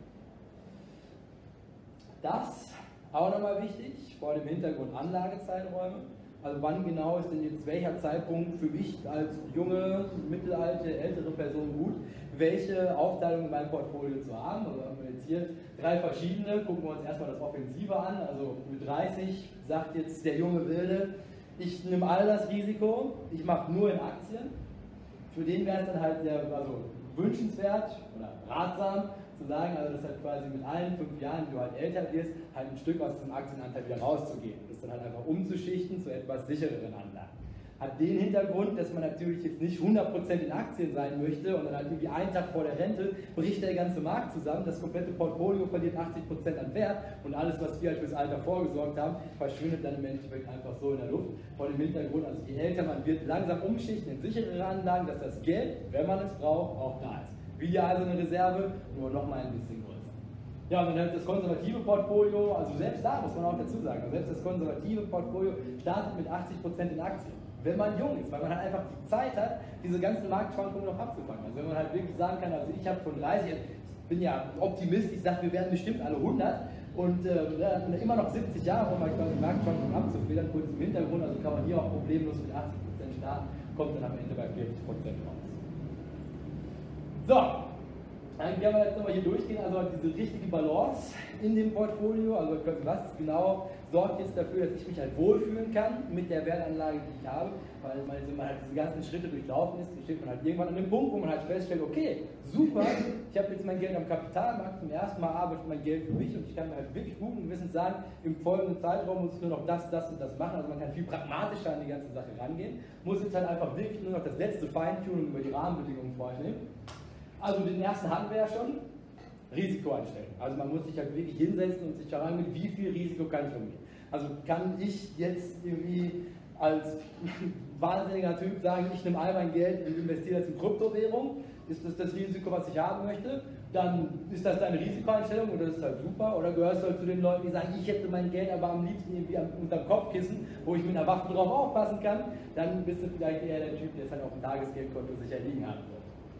Das auch nochmal wichtig, vor dem Hintergrund Anlagezeiträume. Also wann genau ist denn jetzt welcher Zeitpunkt für mich als junge, mittelalte, ältere Person gut, welche Aufteilung in meinem Portfolio zu haben. Also haben wir jetzt hier 3 verschiedene, gucken wir uns erstmal das Offensive an. Also mit 30 sagt jetzt der junge Wilde, ich nehme all das Risiko, ich mache nur in Aktien. Für den wäre es dann halt wünschenswert oder ratsam zu sagen, also das halt quasi mit allen 5 Jahren, die du halt älter wirst, halt ein Stück aus diesem Aktienanteil wieder rauszugehen. Das dann halt einfach umzuschichten zu etwas sichereren Anlagen. Hat den Hintergrund, dass man natürlich jetzt nicht 100% in Aktien sein möchte und dann halt irgendwie einen Tag vor der Rente bricht der ganze Markt zusammen, das komplette Portfolio verliert 80% an Wert und alles, was wir halt fürs Alter vorgesorgt haben, verschwindet dann im Endeffekt einfach so in der Luft. Vor dem Hintergrund, also je älter man wird, langsam umschichten in sicherere Anlagen, dass das Geld, wenn man es braucht, auch da ist. Wieder also eine Reserve, nur nochmal ein bisschen größer. Ja, und dann halt das konservative Portfolio, also selbst da muss man auch dazu sagen, selbst das konservative Portfolio startet mit 80% in Aktien. Wenn man jung ist, weil man halt einfach die Zeit hat, diese ganzen Marktschwankungen noch abzufangen. Also wenn man halt wirklich sagen kann, also ich habe von 30, ich bin ja Optimist, ich sage, wir werden bestimmt alle 100 und immer noch 70 Jahre, um halt quasi Marktschwankungen abzufedern, kurz im Hintergrund, also kann man hier auch problemlos mit 80% starten, kommt dann am Ende bei 40% raus. So, dann können wir jetzt nochmal hier durchgehen, also diese richtige Balance in dem Portfolio, also was genau sorgt jetzt dafür, dass ich mich halt wohlfühlen kann mit der Wertanlage, die ich habe, weil man halt diese ganzen Schritte durchlaufen ist, dann steht man halt irgendwann an dem Punkt, wo man halt feststellt, okay, super, ich habe jetzt mein Geld am Kapitalmarkt, zum ersten Mal arbeite ich mein Geld für mich und ich kann mir halt wirklich guten Gewissens sagen, im folgenden Zeitraum muss ich nur noch das und das machen, also man kann viel pragmatischer an die ganze Sache rangehen, muss jetzt halt einfach wirklich nur noch das letzte Feintuning über die Rahmenbedingungen vornehmen. Also den ersten hatten wir ja schon, Risiko einstellen. Also man muss sich halt wirklich hinsetzen und sich daran mit wie viel Risiko kann ich umgehen. Also kann ich jetzt irgendwie als wahnsinniger Typ sagen, ich nehme all mein Geld und investiere das in Kryptowährung, ist das das Risiko, was ich haben möchte, dann ist das deine Risikoeinstellung und das ist halt super. Oder gehörst du halt zu den Leuten, die sagen, ich hätte mein Geld aber am liebsten irgendwie unterm Kopfkissen, wo ich mit einer Waffe drauf aufpassen kann, dann bist du vielleicht eher der Typ, der es halt auf dem Tagesgeldkonto sicher liegen haben wird.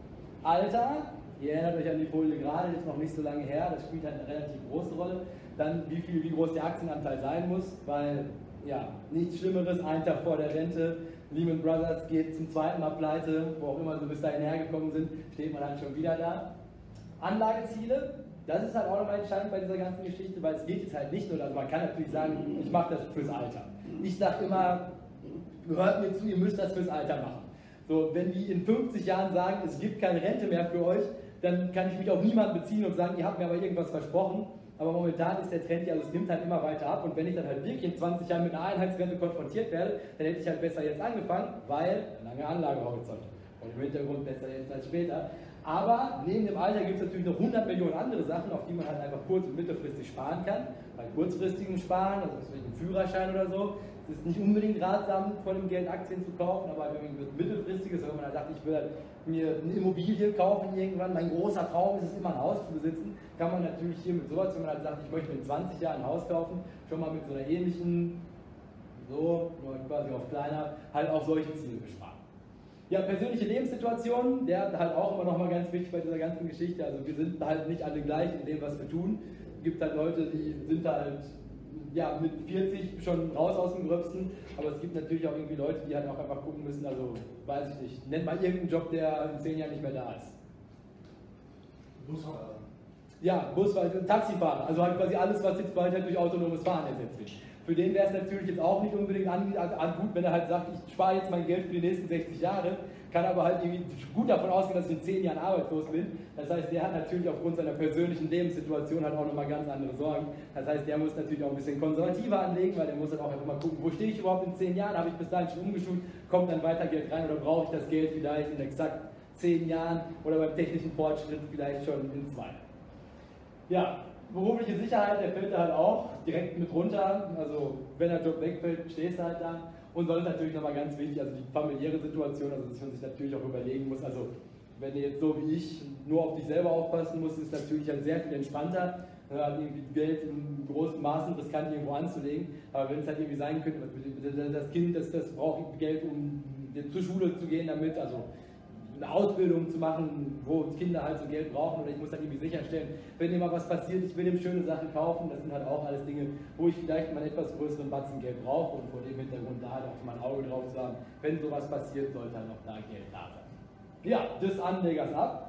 Alter, ihr erinnert euch an die Folie gerade, ist noch nicht so lange her, das spielt halt eine relativ große Rolle. Dann wie groß der Aktienanteil sein muss, weil ja, nichts Schlimmeres, einen Tag vor der Rente, Lehman Brothers geht zum 2. Mal pleite, wo auch immer sie bis dahin hergekommen sind, steht man dann schon wieder da. Anlageziele, das ist halt auch nochmal entscheidend bei dieser ganzen Geschichte, weil es geht jetzt halt nicht nur, also man kann natürlich sagen, ich mache das fürs Alter. Ich sage immer, hört mir zu, ihr müsst das fürs Alter machen. So, wenn die in 50 Jahren sagen, es gibt keine Rente mehr für euch, dann kann ich mich auf niemanden beziehen und sagen, ihr habt mir aber irgendwas versprochen. Aber momentan ist der Trend ja, also es nimmt halt immer weiter ab und wenn ich dann halt wirklich in 20 Jahren mit einer Einheitsrente konfrontiert werde, dann hätte ich halt besser jetzt angefangen, weil lange Anlagehorizont und im Hintergrund besser jetzt als später. Aber neben dem Alter gibt es natürlich noch 100 Millionen andere Sachen, auf die man halt einfach kurz- und mittelfristig sparen kann. Bei kurzfristigem Sparen, also vielleicht ein Führerschein oder so, es ist nicht unbedingt ratsam, von dem Geld Aktien zu kaufen, aber wenn man mittelfristiges, wenn man halt sagt, ich will halt mir eine Immobilie kaufen irgendwann, mein großer Traum ist es immer ein Haus zu besitzen, kann man natürlich hier mit sowas, wenn man halt sagt, ich möchte mir in 20 Jahren ein Haus kaufen, schon mal mit so einer ähnlichen, so, nur quasi auf kleiner, halt auch solche Ziele besparen. Ja, persönliche Lebenssituation, der halt auch immer noch mal ganz wichtig bei dieser ganzen Geschichte, also wir sind halt nicht alle gleich in dem, was wir tun. Es gibt halt Leute, die sind halt ja, mit 40 schon raus aus dem Gröbsten, aber es gibt natürlich auch irgendwie Leute, die halt auch einfach gucken müssen, also weiß ich nicht, nennt mal irgendeinen Job, der in 10 Jahren nicht mehr da ist. Busfahrer. Ja, Busfahrer, Taxifahrer, also halt quasi alles, was jetzt bald halt durch autonomes Fahren ersetzt wird. Für den wäre es natürlich jetzt auch nicht unbedingt gut, wenn er halt sagt, ich spare jetzt mein Geld für die nächsten 60 Jahre, kann aber halt irgendwie gut davon ausgehen, dass ich in 10 Jahren arbeitslos bin. Das heißt, der hat natürlich aufgrund seiner persönlichen Lebenssituation halt auch nochmal ganz andere Sorgen. Das heißt, der muss natürlich auch ein bisschen konservativer anlegen, weil der muss halt auch einfach mal gucken, wo stehe ich überhaupt in 10 Jahren, habe ich bis dahin schon umgeschult, kommt dann weiter Geld rein oder brauche ich das Geld vielleicht in exakt 10 Jahren oder beim technischen Fortschritt vielleicht schon in 2. Ja, berufliche Sicherheit, der fällt da halt auch direkt mit runter. Also wenn der Job wegfällt, stehst du halt da. Und sonst natürlich nochmal ganz wichtig, also die familiäre Situation, also dass man sich natürlich auch überlegen muss, also wenn du jetzt so wie ich nur auf dich selber aufpassen musst, ist natürlich halt sehr viel entspannter, irgendwie Geld in großen Maßen riskant irgendwo anzulegen. Aber wenn es halt irgendwie sein könnte, das Kind, das braucht Geld, um zur Schule zu gehen damit, also eine Ausbildung zu machen, wo Kinder halt so Geld brauchen, oder ich muss halt irgendwie sicherstellen, wenn immer was passiert, ich will ihm schöne Sachen kaufen, das sind halt auch alles Dinge, wo ich vielleicht mal einen etwas größeren Batzen Geld brauche und vor dem Hintergrund da halt auch mal ein Auge drauf zu haben, wenn sowas passiert, sollte halt auch da Geld da sein. Ja, des Anlegers ab.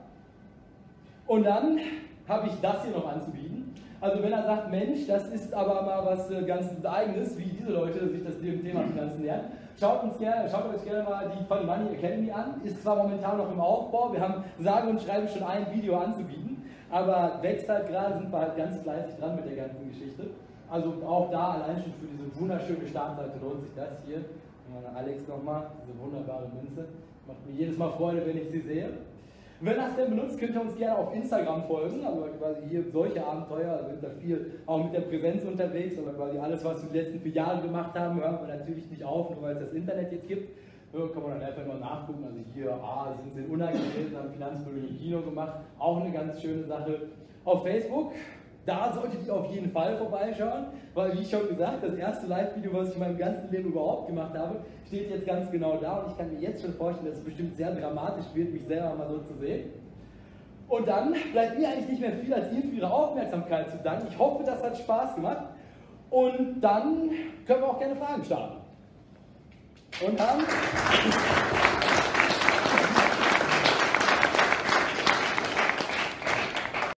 Und dann habe ich das hier noch anzubieten. Also wenn er sagt, Mensch, das ist aber mal was ganz Eigenes, wie diese Leute sich das dem Thema Finanzen nähern, schaut euch gerne mal die Funny Money Academy an. Ist zwar momentan noch im Aufbau, wir haben sage und schreibe schon ein Video anzubieten, aber wächst halt gerade, sind wir halt ganz fleißig dran mit der ganzen Geschichte. Also auch da allein schon für diese wunderschöne Startseite lohnt sich das hier. Alex nochmal, diese wunderbare Münze. Macht mir jedes Mal Freude, wenn ich sie sehe. Wenn das denn benutzt, könnt ihr uns gerne auf Instagram folgen, also quasi hier solche Abenteuer, sind da viel auch mit der Präsenz unterwegs, aber quasi alles, was wir die letzten 4 Jahre gemacht haben, hören wir natürlich nicht auf, nur weil es das Internet jetzt gibt. So kann man dann einfach mal nachgucken, also hier, sind sie in Unna gewesen, haben Finanzbildung im Kino gemacht, auch eine ganz schöne Sache. Auf Facebook, da solltet ihr auf jeden Fall vorbeischauen, weil wie schon gesagt, das erste Live-Video, was ich in meinem ganzen Leben überhaupt gemacht habe, steht jetzt ganz genau da und ich kann mir jetzt schon vorstellen, dass es bestimmt sehr dramatisch wird, mich selber mal so zu sehen. Und dann bleibt mir eigentlich nicht mehr viel, als Ihnen für Ihre Aufmerksamkeit zu danken. Ich hoffe, das hat Spaß gemacht und dann können wir auch gerne Fragen starten. Und dann...